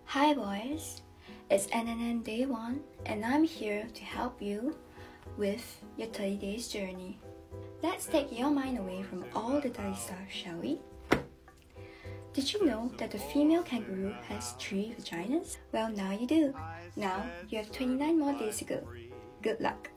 Hi boys, it's NNN Day 1 and I'm here to help you with your 30 days journey. Let's take your mind away from all the dirty stuff, shall we? Did you know that the female kangaroo has 3 vaginas? Well, now you do. Now you have 29 more days to go. Good luck!